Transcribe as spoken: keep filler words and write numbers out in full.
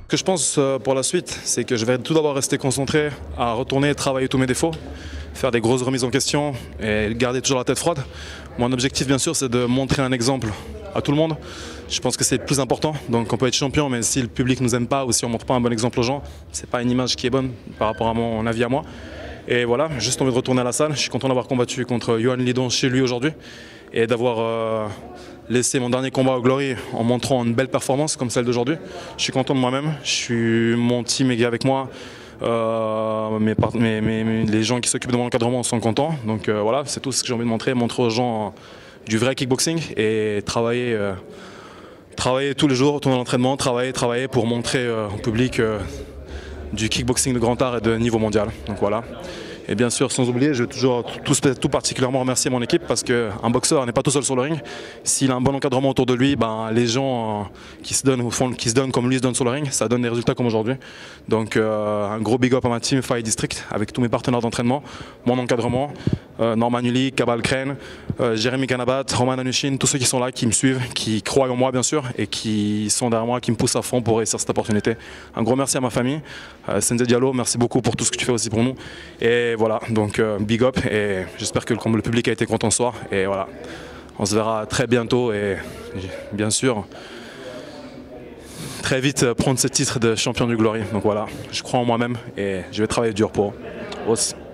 Ce que je pense pour la suite, c'est que je vais tout d'abord rester concentré à retourner travailler tous mes défauts, faire des grosses remises en question et garder toujours la tête froide. Mon objectif, bien sûr, c'est de montrer un exemple à tout le monde. Je pense que c'est le plus important. Donc on peut être champion, mais si le public ne nous aime pas ou si on ne montre pas un bon exemple aux gens, c'est pas une image qui est bonne par rapport à mon avis à moi. Et voilà, juste envie de retourner à la salle. Je suis content d'avoir combattu contre Yohan Lidon chez lui aujourd'hui et d'avoir euh, laissé mon dernier combat au Glory en montrant une belle performance comme celle d'aujourd'hui. Je suis content de moi-même. Je suis mon team est avec moi. Euh, mes, mes, mes, les gens qui s'occupent de mon encadrement sont contents. Donc euh, voilà, c'est tout ce que j'ai envie de montrer. Montrer aux gens euh, du vrai kickboxing et travailler, euh, travailler tous les jours, retourner à l'entraînement, travailler, travailler pour montrer euh, au public euh, du kickboxing de grand art et de niveau mondial. Donc voilà. Et bien sûr, sans oublier, je veux toujours tout, tout particulièrement remercier mon équipe parce qu'un boxeur n'est pas tout seul sur le ring. S'il a un bon encadrement autour de lui, ben, les gens euh, qui, se donnent, font, qui se donnent comme lui se donnent sur le ring, ça donne des résultats comme aujourd'hui. Donc euh, un gros big up à ma team Fight District avec tous mes partenaires d'entraînement, mon encadrement, euh, Norman Uli, Kabal Crane, euh, Jérémy Kanabat, Roman Anushin, tous ceux qui sont là, qui me suivent, qui croient en moi bien sûr et qui sont derrière moi, qui me poussent à fond pour réussir cette opportunité. Un gros merci à ma famille, euh, Sensei Diallo, merci beaucoup pour tout ce que tu fais aussi pour nous. Et voilà, donc euh, big up et j'espère que le, le public a été content ce soir et voilà, on se verra très bientôt et bien sûr très vite prendre ce titre de champion du Glory. Donc voilà, je crois en moi-même et je vais travailler dur pour. Aussi.